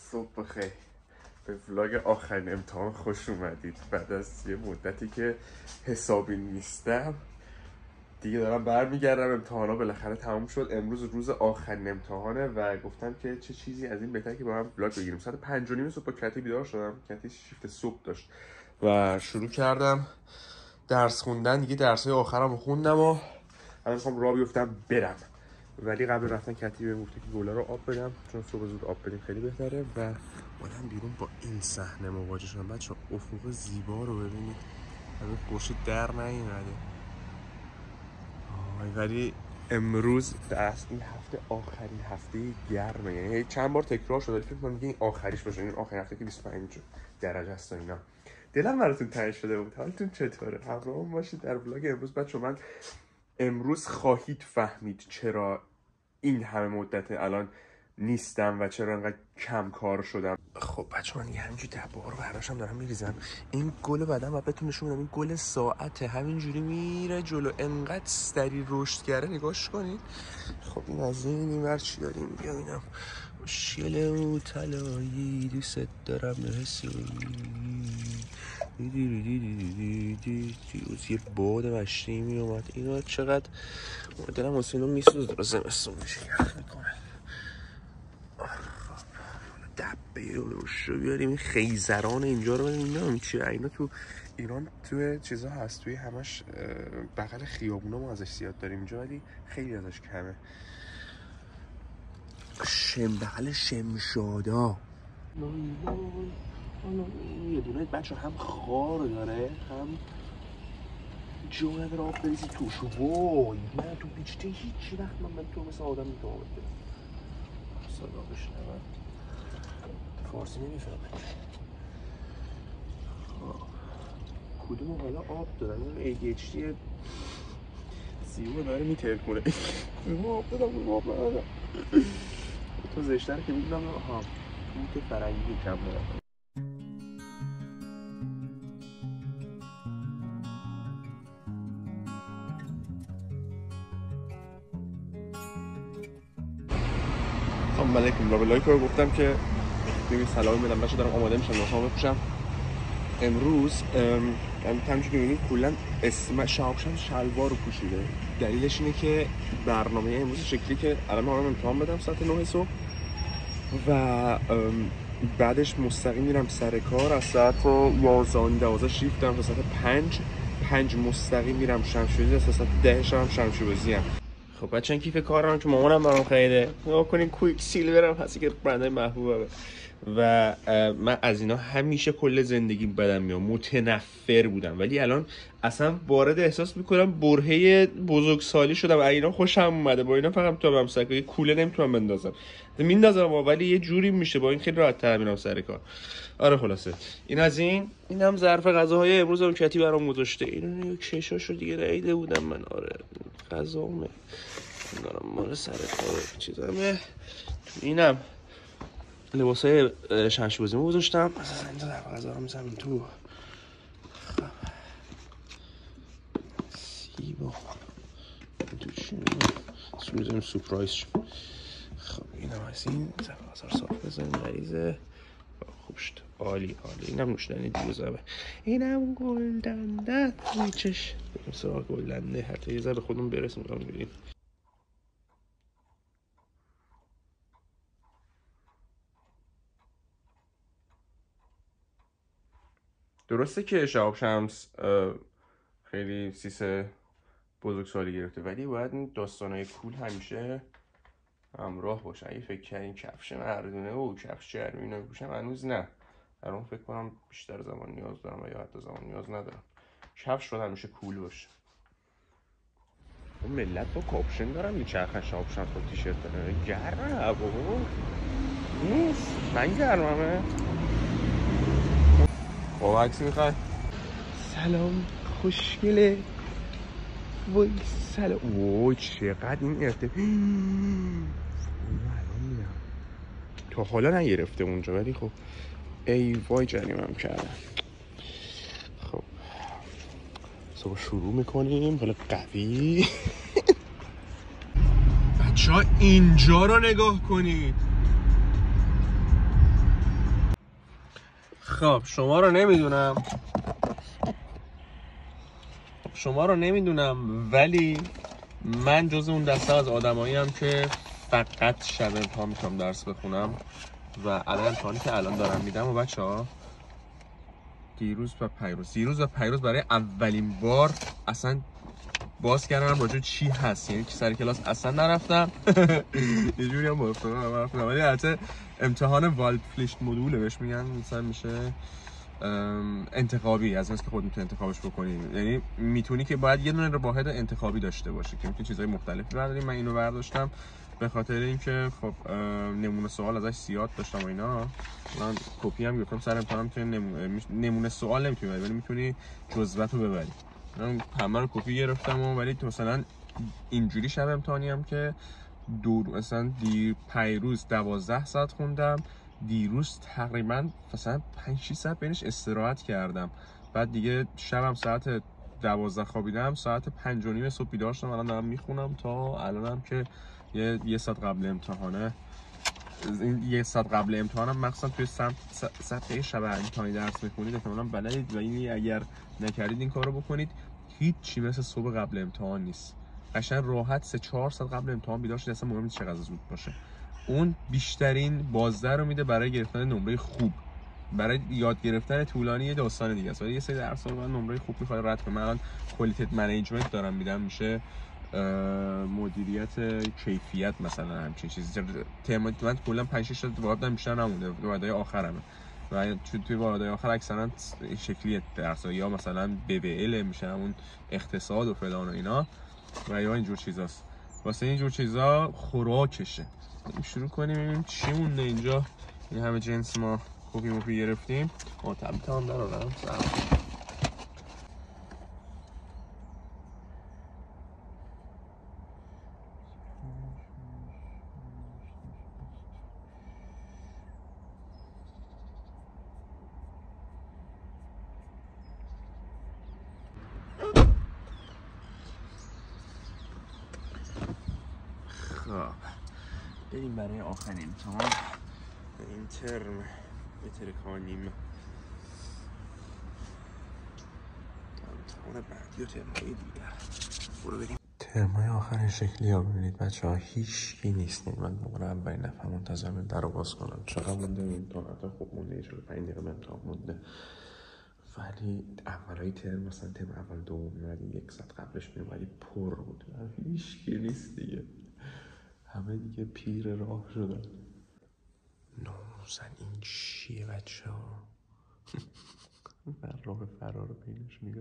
صبح بخیر. به ولاگ آخرین امتحان خوش اومدید. بعد از یه مدتی که حسابی نیستم دیگه دارم برمیگردم. امتحانا بالاخره تموم شد. امروز روز آخرین امتحانه و گفتم که چه چیزی از این بهتر که با هم ولاگ بگیریم. ساعت 5:30 صبح با کتی بیدار شدم. کتی شیفت صبح داشت و شروع کردم درس خوندن. دیگه درس‌های آخرام خوندم و الان میخوام راه بیفتم برم. ولی قبل رفتن کتی بهم گفته که گلا رو آب بدم، چون صبح زود آب بدیم خیلی بهتره. و اومدم بیرون با این صحنه مواجه شدم. بچه‌ها افق زیبا رو ببینید. هنوز گوشه در نیومده. ولی امروز این هفته آخرین هفته گرمه. یعنی چند بار تکرار شده ولی فکر کنم این آخریش باشه. این آخرین هفته که 25 درجه است و اینا. دلم براتون تنگ شده بود. حالتون چطوره؟ همراهم باشید در ولاگ امروز. بچه‌ها من امروز خواهید فهمید چرا این همه مدت الان نیستم و چرا انقدر کم کار شدم. خب بچه من یه همینجوری تبار برداشتم دارم میریزم. این گل بعدم و بهتون نشون میدم. این گل ساعته همینجوری میره جلو، انقدر سری رشد کرده. نگاش کنید. خب این از این ور چی داریم؟ بیا ببینم. شیله طلایی دوست دارم حسی. یه باد مشتی می اومد. اینا چقدر دلم واسه اینا میسوزه. داره زمستون میشه یخ میکنه. دبه روش رو بیاریم. این خیزران اینجا رو ببینیم. اینا چیه؟ اینا تو ایران تو چیزا هست، توی همش بغل خیابونا ما ازش زیاد داریم اینجا، ولی خیلی ازش کمه. بغل شمشادا یه دونه بچه هم خار داره هم جو نداره آب بریزی توش. وای من تو بیچته هیچی وقت من تو مثل آدم میتونم آب بدم. صدا بشنوم فارسی نمیفهمه. کدوم حالا آب دارن؟ این ADHD سیوه داره میترکونه. کدوم آب دادم کدوم آب ندادم. تو زشتر که میدونم. آها توت فرنگی کم دارم. سلام علیکم. لایک رو گفتم که ببین سلام میدم. بچه‌ها دارم آماده میشم واسه بپوشم. امروز همونجوری که می‌بینید کلا اسم شهاب‌شمس شلوار رو پوشیده. دلیلش اینه که برنامه امروز شکلی که الان ما امتحان بدم ساعت 9 صبح و بعدش مستقیم میرم سر کار. از ساعت 11 شیفت دارم تا ساعت 5 مستقیم میرم شمشیربازی. تا ساعت 10 شب شمشیربازی ام. خب بچه‌ها کیف کارم که مامانم برام خریده. نگاه کنین کویک سیلورم هستی که برندای محبوبه و من از اینا همیشه کل زندگیم بدم میام. متنفر بودم ولی الان اصلا وارد احساس میکنم برهه بزرگسالی شدم. اینا خوشم اومده. با اینا فقط تو همسکه کوله نمیتونم بندازم. میندازم ولی یه جوری میشه با این خیلی راحت تر میرم سر کار. آره خلاصه این از این. اینم ظرف غذاهای امروزم کتی برام گذاشته. اینو کشاشو دیگه ریده بودم من. آره غذامه دارم مال سر کار چیزامه. اینم لباسای شمشیربازیمو گذاشتم. مثلا این ظرف غذا رو میذارم تو. سیبا تو چی میذاریم سورپرایز شد. خب اینم از این ظرف غذا رو صاف بذاریم مریضه. خوب شد. عالی. اینم نوشیدنی دیوزابه. اینم گلدنده میچش. بریم سراغ گلدنده. حتی یه ذره به خودمون برسیم میگم ببینیم. درسته که شهاب‌شمس خیلی سیس بزرگسالی گرفته ولی باید این داستانای کول همیشه همراه باشه. اگه فکر کردین کفش مردونه و کفش چرمی اینا میپوشم، هنوز نه. الان فکر کنم بیشتر زمان نیاز دارم و یا حتی زمان نیاز ندارم. کفش باید همیشه کول باشه. اون ملت با کاپشن دارم میچرخن شهاب‌شمس با تیشرت داره. گرمه بابا نیست. من گرممه. خب عکس میخوای؟ سلام خوشگله. وای سلام. وای چقدر این ارتفاع. الان میدم تا حالا نگرفته اونجا ولی خب ای وای جریمم کردم. خب صبح شروع میکنیم. حالا قوی. بچه ها اینجا رو نگاه کنید. خب شما رو نمیدونم ولی من جز اون دسته از آدماییم که فقط شب امتحان میتونم درس بخونم و الان امتحانی که الان دارم میدم و بچه‌ها دیروز و پیروز برای اولین بار اصلا باز کردم راجع چی هست، یعنی که سر کلاس اصلا نرفتم یه جوری هم رفتم ولی البته امتحان والدپفلیشت مدوله بهش میگن، مثلا میشه انتخابی، از اینکه خود میتونی انتخابش بکنی، یعنی میتونی که باید یه دونه واحد انتخابی داشته باشه که میتونی چیزهای مختلفی برداری. من اینو برداشتم به خاطر اینکه خب نمونه سوال ازش زیاد داشتم و اینا، من کپی هم گرفتم سر امتحانم که نمونه سوال نمیتونی ببری ولی میتونی جزوه‌ت رو ببری. من همه رو کپی گرفتم ولی مثلا اینجوری شب امتحانی هم که مثلا پیروز 12 ساعت خوندم، دیروز تقریبا مثلا 5-6 ساعت بینش استراحت کردم، بعد دیگه شبم ساعت 12 خوابیدم، ساعت 5:30 صبح بیدار شدم، الان دارم میخونم تا الانم که یه ساعت قبل امتحانه. این یه ساعت قبل امتحانم مخصوصا توی صفحه شب امتحانی درس میخونید احتمالاً بلدید و این اگر نکردید این کارو بکنید، هیچی مثل صبح قبل امتحان نیست. قشنگ راحت 3-4 ساعت قبل امتحان بیدار شید، اصلا مهم نیست چقدر زود باشه. اون بیشترین بازده رو میده برای گرفتن نمره خوب. برای یاد گرفتن طولانی یه داستان دیگه است، ولی یه سری درس‌ها رو نمره خوب میخواد رد کنه. من الان کوالیتی منیجمنت دارم میدم، میشه مدیریت کیفیت مثلا همچین چیزی. ترم من کلا 5-6 تا واحد بیشتر نمونده، واحدهای آخرمه و توی واحدهای آخر اکثرا این شکلی درس‌ها یا مثلا BBL میشه همون اقتصاد و فلان و اینا و یا اینجور چیزاست. واسه اینجور چیزا خوراکشه. شروع کنیم ببینیم چی مونده اینجا. این همه جنس ما کپی گرفتیم. تام دارم بریم برای آخرین امتحان این ترم، یه ترکان نیم امتحان بعدی و ترمای دیگر. برو بریم. ترمای آخر این شکلی ها ببینید بچه ها، هیچکی نیست. من موقع اولین دفعه منتظرم در رو باز کنم. چقدر مونده امتحانات؟ خوب مونده، 45 دقیقه امتحان مونده، ولی اولای ترم مثلا ترم اول دوم میمدیم یک ساعت قبلش میومدی پر بود، هیچکی نیست دیگه، همه دیگه پیر راه شدن. ناموسن این چیه بچه ها؟ من راه فرار رو بینش میگم.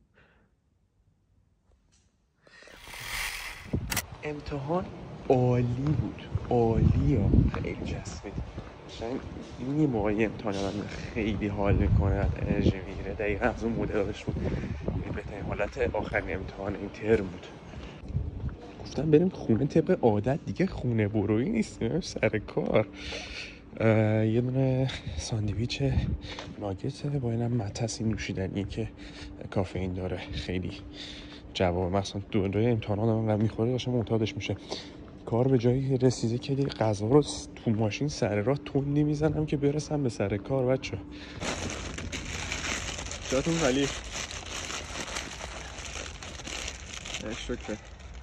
امتحان عالی بود، عالی ها، خیلی جسمید. این یه موقعی امتحان آدم خیلی حال میکنه، انرژی میگیره. دقیقا از اون مدلش بود. بهترین حالت آخرین امتحان این ترم بود. گفتم بریم خونه طبق عادت دیگه، خونه برویی نیست، سر کار. یه دونه ساندویچ ناگت با اینم متسی نوشیدنی که کافئین داره، خیلی جواب مثلا دوره امتحانات من میخوره داشتم معتادش میشه. کار به جایی رسیده که دیگه غذا رو تو ماشین سر راه تندی میزنم که برسم به سر کار. بچه جاتون خالی. شکر.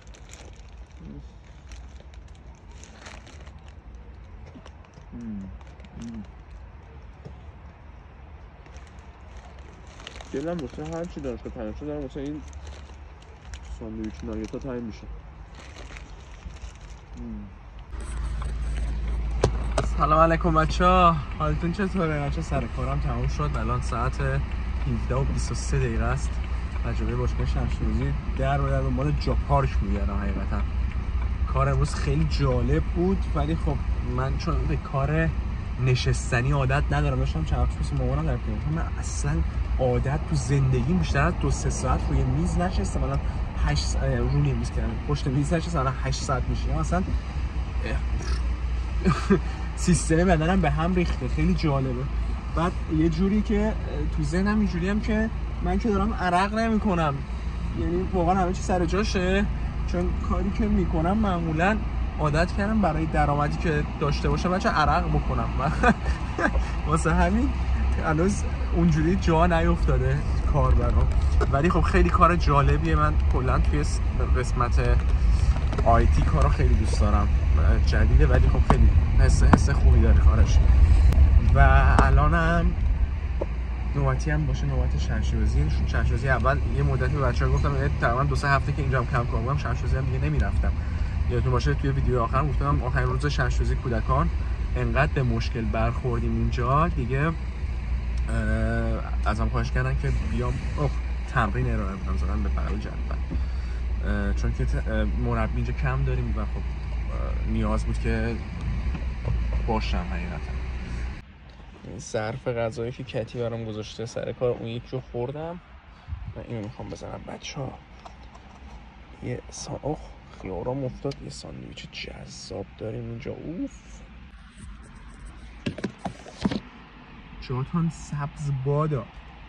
دلم واسه هر چی دانشگاه پنجشیر دارم واسه این ساندویچ ناگتا تایم میشه. سلام علیکم بچه‌ها، حالتون چطوره؟ بچه‌ها سر کارم تموم شد، الان ساعت 17:23 است. تجربه باشگاه شمشیروزی در به دنبال جا پارک میگردم. حقیقتا کار امروز خیلی جالب بود، ولی خب من چون به کار نشستنی عادت ندارم، داشتم چند وقت پیش مامانم در پیام، من اصلا عادت تو زندگیم بیشتر از 2-3 ساعت روی میز نشستم. الان 8 روی میز کردم، پشت میز نشستم، الان 8 ساعت میشه. مثلا سیستم بدنم به هم ریخته، خیلی جالبه. بعد یه جوری که تو ذهنم اینجوری هم که من که دارم عرق نمی‌کنم، یعنی واقعا همه چی سر جاشه، چون کاری که میکنم معمولا عادت کردم برای درآمدی که داشته باشم بچه عرق بکنم. واسه همین هنوز اونجوری جا نیفتاده کار برام، ولی خب خیلی کار جالبیه. من کلا توی قسمت آیتی کارا خیلی دوست دارم، جدیده ولی خب خیلی حس خوبی داره کارش. و الانم نوبتی هم باشه نوبت شمشیربازی. شمشیربازی اول یه مدتی به بچه‌ها گفتم تقریبا 2-3 هفته که اینجام کم کار بودم شمشیربازی هم دیگه نمیرفتم. یادتون باشه توی ویدیو آخر گفتم آخرین روز شمشیربازی کودکان انقدر به مشکل برخوردیم اینجا دیگه، ازم خواهش کردن که بیام تمرین ارائه بدم زدن به بغل جدول، چون که مربی اینجا کم داریم و خب نیاز بود که باشم حقیقتا. ظرف غذایی که کتی برام گذاشته سر کار اون یکی رو خوردم و اینو میخوام بزنم بچه‌ها. یه خیارام افتاد، یه ساندویچ جذاب داریم اینجا. اوف جاتان سبز بادا.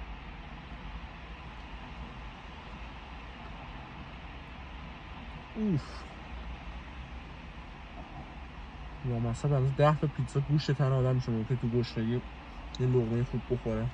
اوف لامصب از 10 تا پیتزا گوشت تن آدم میشه که تو گوشتگی یه لقمه خوب بخوره.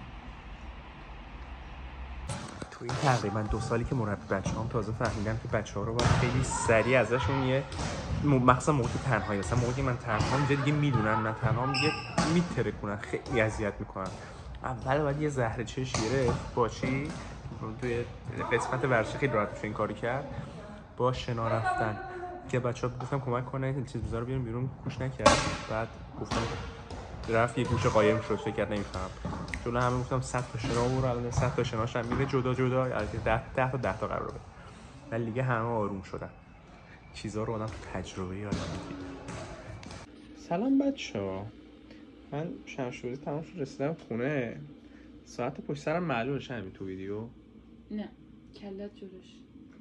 تو این تقریبا 2 سالی که مربی بچه‌هام تازه فهمیدم که بچه‌ها رو باید خیلی سریع ازشون یه مخصوصا موقع تنهایی، مثلا موقعی من تنهام اینجا دیگه میدونن من تنهام دیگه میترکونن، خیلی اذیت میکنن. اول باید یه زهر چش گرفت با چی توی قسمت ورزشی خیلی راحت میشه این کاری کرد، با شنا رفتن که بچه‌ها گفتم کمک کنن این چیزا رو بیاریم بیرون، گوش نکرد. بعد گفتم رفت یه گوشه قایم شد، فکر کرد نمیفهم. جلو همه گفتم 100 تا شنا برو، الان 100 تا شناش هم میره جدا جدا، البته 10 تا قراره بده. ولی دیگه همه آروم شدن. چیزا رو آدم تو تجربه یاد میگیره. سلام بچه‌ها، من شمشیربازی تمام شد رسیدم خونه. ساعت پشت سرم معلومه همین تو ویدیو نه کلت جلوش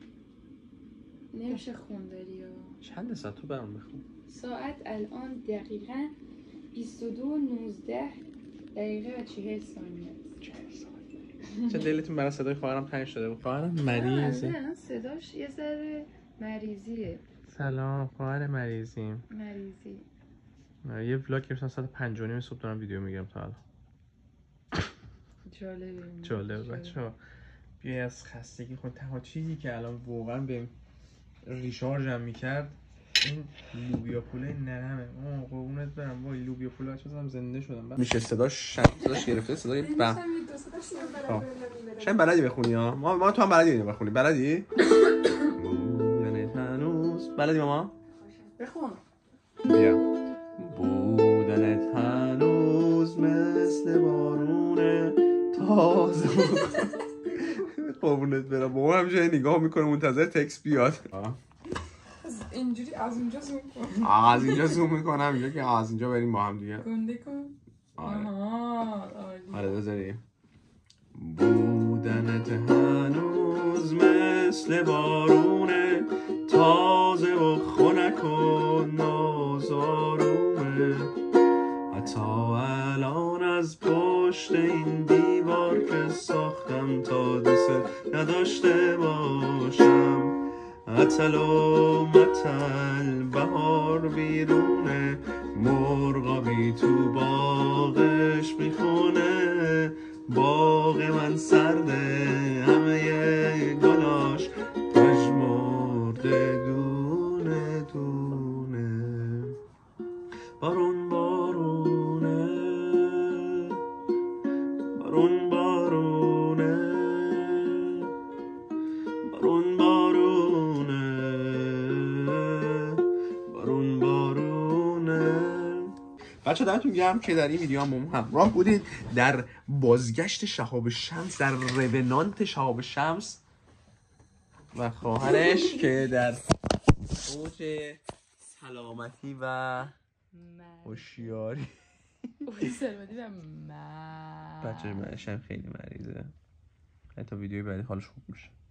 نمیشه خونداری یا چند ساعت تو برام بخون. ساعت الان دقیقاً 22:19 دقیقه و 40 ثانیه. چه دلتون برای صدای خواهرم تنگ شده بود؟ خواهرم مریضه. نه صداش یه ذره مریضیه. سلام خواهر مریضیم. مریضی. یه ولاگ گرفتم ساعت 5:30 صبح دارم ویدیو میگیرم تا الان. جالبه بچه‌ها. بیای از خستگی خود تنها چیزی که الان واقعا به ریشارژم میکرد این لوبیا پوله نرمه. قربونت برم وای لوبیا پوله بچه‌ها زنده شدم. میشه صداش گرفته صدای بم. شاید بلدی بخونی ها. ما تو هم بلدی اینو بخونی. بلدی؟ بودنت هنوز بلدی ماما؟ بخون. بیا. بودنت هنوز مثل بارون تازه. قربونت برم بابا همینجوری نگاه میکنه منتظر تکست بیاد. اینجوری از اونجا زوم کن. از اینجا زوم میکنم اینجا که از اینجا بریم با هم دیگه. گنده کن. آره بذاریم. بودنت هنوز مثل بارون تازه و خنک و نازآرومه، حتی الان از پشت این دیوار که ساختم تا دوست نداشته باشم. عطل و متل بهار بیرونه، مرغابی تو باغش میخونه، باغ من سرده همه گلاش پژمرده دونه دونه. بارون بارونه بارون بارونه بارون بارونه بارون بارونه. بچه دمتون گرم که در این ویدیو هم همراه بودید در بازگشت شهاب شمس، در رونانت شهاب شمس و خواهرش که در اوج سلامتی و هوشیاری. بچه منش هم خیلی مریضه. تا ویدیوی بعدی حالش خوب میشه.